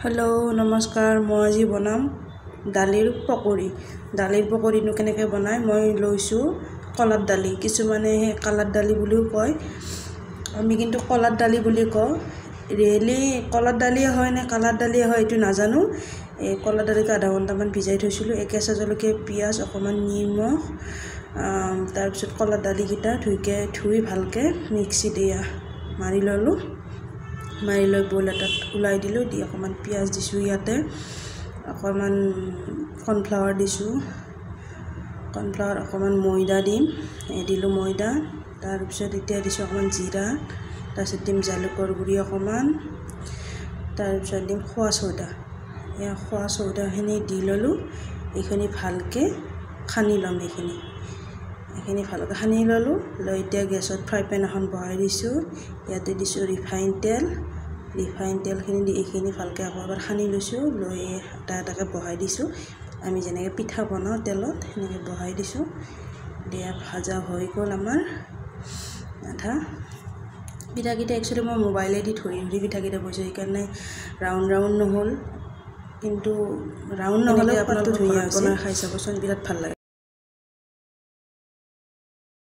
Hello नमस्कार मैं आज बनाम दालिर पकौड़ी। दालिर पकौड़ीनो केनेके बनाय मैं लैसु कलार दाली। किछुमाने कालार दाली बुलिও कय, आमी किन्तु कलार दाली बुली कওঁ। रियेली कलार दालिए হয় ने कालार दालिए হয় एटु नाजानो। कलार दालिखौ आधा घंटामान भिजाई थैसिलो। केঁচা जलकिया पियाज अकमान निमख तारपिছত कलार दालिकिटा धुई भालके मिक्सि दिया मारि ललो। मारि लै बोल एटात उलाई दिलो। दी अकमान पियाज दिसु, इयाते अकमान कर्नफ्लावर दिसु। कर्नफ्लावर अकमान मैदा दिम, दिलो मैदा। तारपिছত इতিয়া दिसु अकमान जीरा, तारपिছত दिम जालुकर गुड़ी अकमान, तारपिছত दिम खोवा सौदा। या खोवा सौदाखिनि দি ললো। এইখিনি ভালকে খানি লম। এইখিনি ভালকে খানি ললো। লৈ এতিয়া গেছত ফ্ৰাই পেন এখন বহাই দিছো। ইয়াতে দিছো ৰিফাইন তেলখিনি দি এইখিনি ভালকে এবাৰ খানি লৈছো। লৈ এটা এটাকে বহাই দিছো। আমি যেনেকে পিঠা বনাও তেলত সেনেকে বহাই দিছো। দিয়া ভাজা হৈ গ'ল আমাৰ আধা। পিঠাকেইটা একচুৱেলি মই মোবাইলেদি ধৰি পিঠাকেইটা বৈছোঁ, সেইকাৰণে ৰাউণ্ড নহ'ল। কিন্তু ৰাউণ্ড নহ'লে আপোনালোকে ধুনীয়া বনাই খাই চাবচোন, বিৰাট ভাল লাগে।